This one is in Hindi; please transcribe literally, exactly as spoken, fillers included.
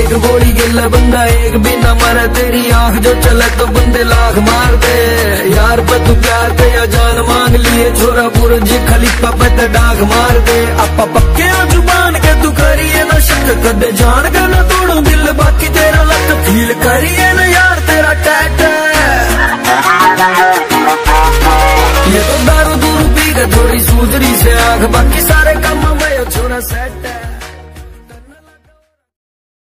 एक गोली गिल्ला बंदा एक भी न मरे, तेरी आंख जो चले तो बंदे लाख मार दे। यार पर तू प्यार पे या जान मांग लिए, छोरा बुर्ज खलीफा पे ते डाक मार दे। आपा पक्के जुबान के तू करिए ना शक, कदे जान का ना तोड़ू दिल बाकी तेरा लक। फील करिए ना यार तेरा टैट, ये तो दारू दूर पी के थोड़ी सूधरी से आंख, बाकी सारे काम में छोरा सेट।